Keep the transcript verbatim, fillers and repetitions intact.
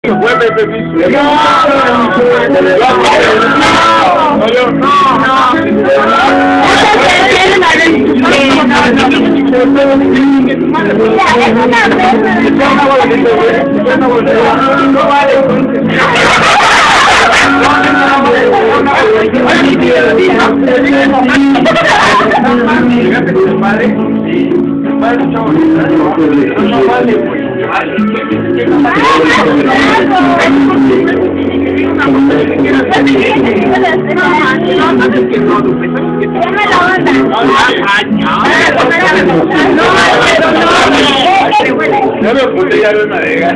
que fue Pepe Piso. No, no me puse ya de navega.